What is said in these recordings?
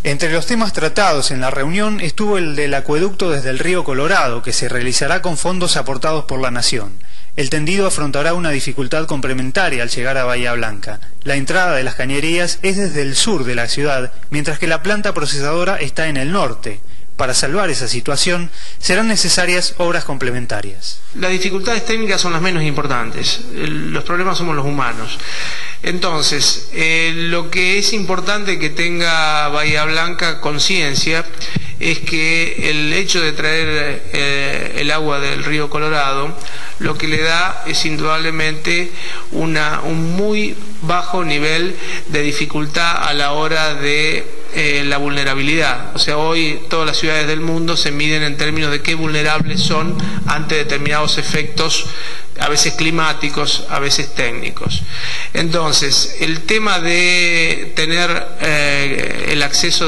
Entre los temas tratados en la reunión estuvo el del acueducto desde el río Colorado, que se realizará con fondos aportados por la Nación. El tendido afrontará una dificultad complementaria al llegar a Bahía Blanca. La entrada de las cañerías es desde el sur de la ciudad, mientras que la planta procesadora está en el norte. Para salvar esa situación, serán necesarias obras complementarias. Las dificultades técnicas son las menos importantes, los problemas somos los humanos. Entonces, lo que es importante que tenga Bahía Blanca conciencia es que el hecho de traer el agua del río Colorado, lo que le da es indudablemente un muy bajo nivel de dificultad a la hora de la vulnerabilidad. O sea, hoy todas las ciudades del mundo se miden en términos de qué vulnerables son ante determinados efectos, a veces climáticos, a veces técnicos. Entonces, el tema de tener el acceso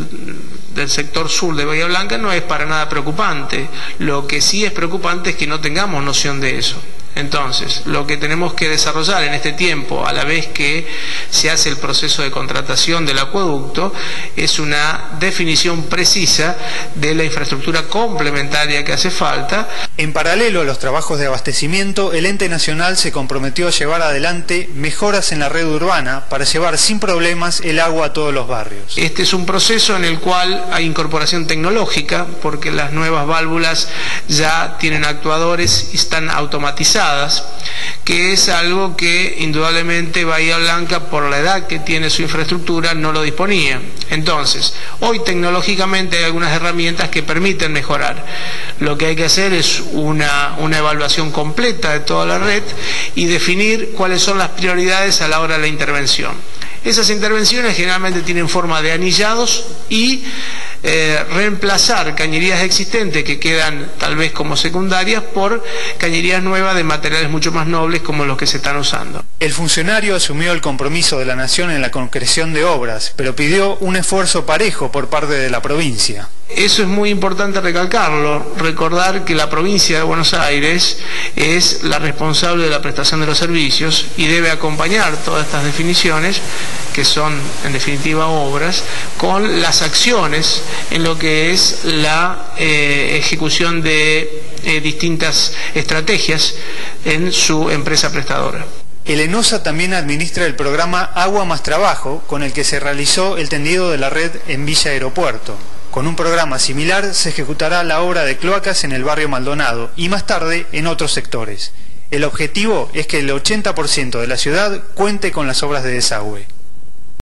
del sector sur de Bahía Blanca no es para nada preocupante. Lo que sí es preocupante es que no tengamos noción de eso. Entonces, lo que tenemos que desarrollar en este tiempo, a la vez que se hace el proceso de contratación del acueducto, es una definición precisa de la infraestructura complementaria que hace falta. En paralelo a los trabajos de abastecimiento, el ente nacional se comprometió a llevar adelante mejoras en la red urbana para llevar sin problemas el agua a todos los barrios. Este es un proceso en el cual hay incorporación tecnológica, porque las nuevas válvulas ya tienen actuadores y están automatizadas, que es algo que indudablemente Bahía Blanca, por la edad que tiene su infraestructura, no lo disponía. Entonces, hoy tecnológicamente hay algunas herramientas que permiten mejorar. Lo que hay que hacer es una evaluación completa de toda la red y definir cuáles son las prioridades a la hora de la intervención. Esas intervenciones generalmente tienen forma de anillados y reemplazar cañerías existentes que quedan tal vez como secundarias por cañerías nuevas de materiales mucho más nobles como los que se están usando. El funcionario asumió el compromiso de la Nación en la concreción de obras, pero pidió un esfuerzo parejo por parte de la provincia. Eso es muy importante recalcarlo, recordar que la provincia de Buenos Aires es la responsable de la prestación de los servicios y debe acompañar todas estas definiciones, que son en definitiva obras, con las acciones en lo que es la ejecución de distintas estrategias en su empresa prestadora. El ENOSA también administra el programa Agua más Trabajo, con el que se realizó el tendido de la red en Villa Aeropuerto. Con un programa similar se ejecutará la obra de cloacas en el barrio Maldonado y más tarde en otros sectores. El objetivo es que el 80% de la ciudad cuente con las obras de desagüe.